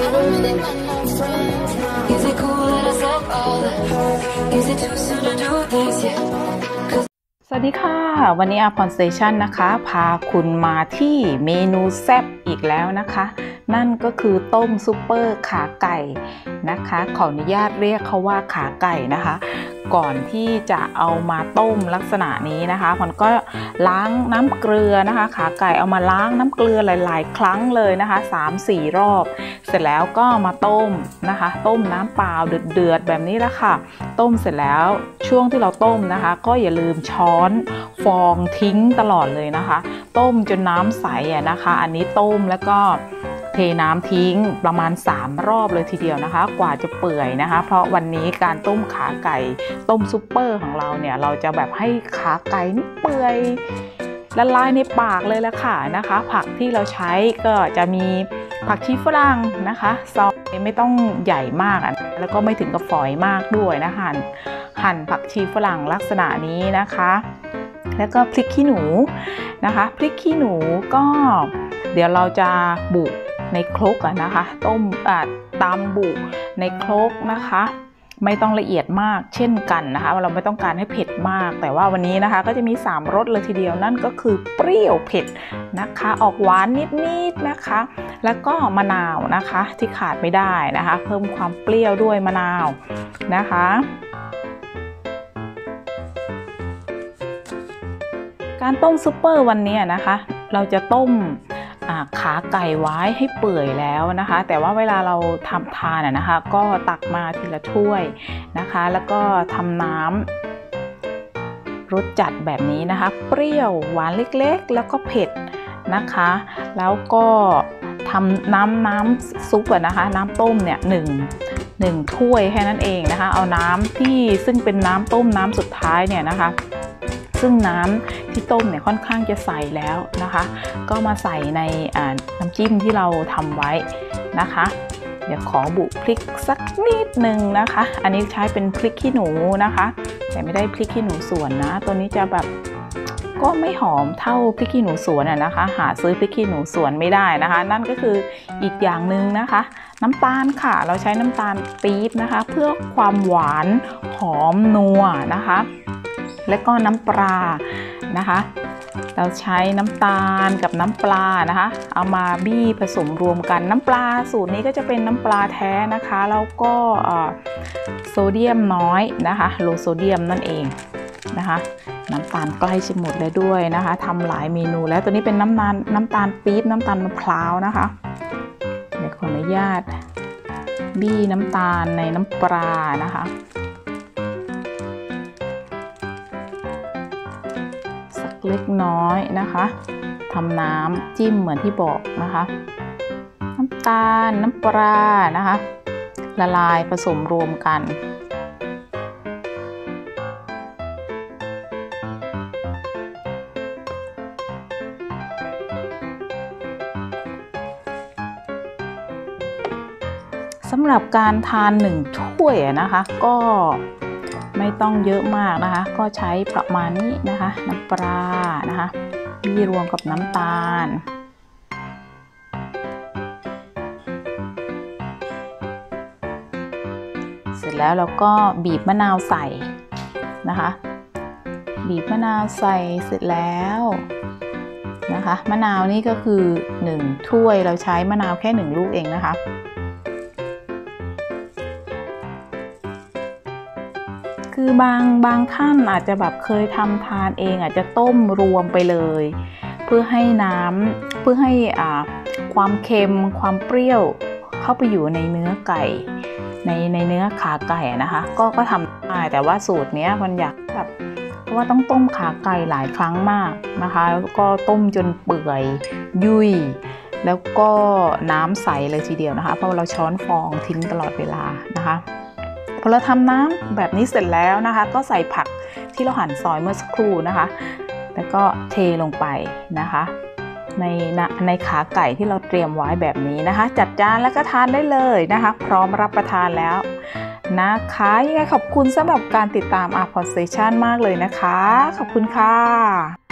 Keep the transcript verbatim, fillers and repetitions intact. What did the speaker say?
สวัสดีค่ะวันนี้อาพรสเตชันนะคะพาคุณมาที่เมนูแซ่บอีกแล้วนะคะนั่นก็คือต้มซุปเปอร์ขาไก่นะคะขออนุญาตเรียกเขาว่าขาไก่นะคะก่อนที่จะเอามาต้มลักษณะนี้นะคะมันก็ล้างน้ำเกลือนะคะขาไก่เอามาล้างน้ำเกลือหลายๆครั้งเลยนะคะ สามสี่ รอบเสร็จแล้วก็มาต้มนะคะต้มน้ำเปล่าเดือดๆแบบนี้ละค่ะต้มเสร็จแล้วช่วงที่เราต้มนะคะก็อย่าลืมช้อนฟองทิ้งตลอดเลยนะคะต้มจนน้ำใสอ่ะนะคะอันนี้ต้มแล้วก็เทน้ำทิ้งประมาณสามรอบเลยทีเดียวนะคะกว่าจะเปื่อยนะคะเพราะวันนี้การต้มขาไก่ต้มซุปเปอร์ของเราเนี่ยเราจะแบบให้ขาไก่นี่เปื่อยละลายในปากเลยละค่ะนะคะผักที่เราใช้ก็จะมีผักชีฝรั่งนะคะซอยไม่ต้องใหญ่มากแล้วก็ไม่ถึงกับฝอยมากด้วยนะคะหั่นหั่นผักชีฝรั่งลักษณะนี้นะคะแล้วก็พริกขี้หนูนะคะพริกขี้หนูก็เดี๋ยวเราจะบุในครกอะนะคะต้มตำบุในครกนะคะไม่ต้องละเอียดมากเช่นกันนะคะเราไม่ต้องการให้เผ็ดมากแต่ว่าวันนี้นะคะก็จะมีสามรสเลยทีเดียวนั่นก็คือเปรี้ยวเผ็ดนะคะออกหวานนิดๆนะคะแล้วก็มะนาวนะคะที่ขาดไม่ได้นะคะเพิ่มความเปรี้ยวด้วยมะนาวนะคะการต้มซุปเปอร์วันนี้นะคะเราจะต้มขาไก่ไว้ให้เปื่อยแล้วนะคะแต่ว่าเวลาเราทำทานนะคะก็ตักมาทีละถ้วยนะคะแล้วก็ทำน้ำรสจัดแบบนี้นะคะเปรี้ยวหวานเล็กๆแล้วก็เผ็ดนะคะแล้วก็ทำน้ำน้ำซุปอะนะคะน้ำต้มเนี่ยหนึ่งหนึ่งถ้วยแค่นั้นเองนะคะเอาน้ำที่ซึ่งเป็นน้ำต้มน้ำสุดท้ายเนี่ยนะคะซึ่งน้ำที่ต้มเนี่ยค่อนข้างจะใสแล้วนะคะก็มาใส่ในน้ำจิ้มที่เราทำไว้นะคะเดี๋ยวขอบุพริกสักนิดนึงนะคะอันนี้ใช้เป็นพริกขี้หนูนะคะแต่ไม่ได้พริกขี้หนูสวนนะตัวนี้จะแบบก็ไม่หอมเท่าพริกขี้หนูสวนอ่ะนะคะหาซื้อพริกขี้หนูสวนไม่ได้นะคะนั่นก็คืออีกอย่างหนึ่งนะคะน้ำตาลค่ะเราใช้น้ำตาลปี๊บนะคะเพื่อความหวานหอมนัวนะคะและก็น้ำปลานะคะเราใช้น้ำตาลกับน้ำปลานะคะเอามาบี้ผสมรวมกันน้ำปลาสูตรนี้ก็จะเป็นน้ำปลาแท้นะคะแล้วก็โซเดียมน้อยนะคะโลโซเดียมนั่นเองนะคะน้ำตาลใกล้จะหมดแล้วด้วยนะคะทำหลายเมนูแล้วตัวนี้เป็นน้ำตาลน้ำตาลปี๊บน้ำตาลมะพร้าวนะคะเดี๋ยวขออนุญาตบี้น้ำตาลในน้ำปลานะคะเล็กน้อยนะคะทำน้ำจิ้มเหมือนที่บอกนะคะน้ำตาลน้ำปลานะคะละลายผสมรวมกันสำหรับการทานหนึ่งถ้วยนะคะก็ไม่ต้องเยอะมากนะคะก็ใช้ประมาณนี้นะคะน้ำปลานะคะบี้รวมกับน้ำตาลเสร็จแล้วเราก็บีบมะนาวใส่นะคะบีบมะนาวใส่เสร็จแล้วนะคะมะนาวนี่ก็คือหนึ่งถ้วยเราใช้มะนาวแค่หนึ่งลูกเองนะคะคือบางบางท่านอาจจะแบบเคยทำทานเองอาจจะต้มรวมไปเลยเพื่อให้น้ำเพื่อให้อ่าความเค็มความเปรี้ยวเข้าไปอยู่ในเนื้อไก่ในในเนื้อขาไก่นะคะก็ก็ทำได้แต่ว่าสูตรนี้มันอยากแบบเพราะว่าต้องต้มขาไก่หลายครั้งมากนะคะแล้วก็ต้มจนเปื่อยยุ่ยแล้วก็น้ำใสเลยทีเดียวนะคะเพราะเราช้อนฟองทิ้งตลอดเวลานะคะพอเราทำน้ำแบบนี้เสร็จแล้วนะคะก็ใส่ผักที่เราหั่นซอยเมื่อสักครู่นะคะแล้วก็เทลงไปนะคะในในขาไก่ที่เราเตรียมไว้แบบนี้นะคะจัดจานแล้วก็ทานได้เลยนะคะพร้อมรับประทานแล้วนะคะยังไงขอบคุณสำหรับการติดตามอาพรสเตชันมากเลยนะคะขอบคุณค่ะ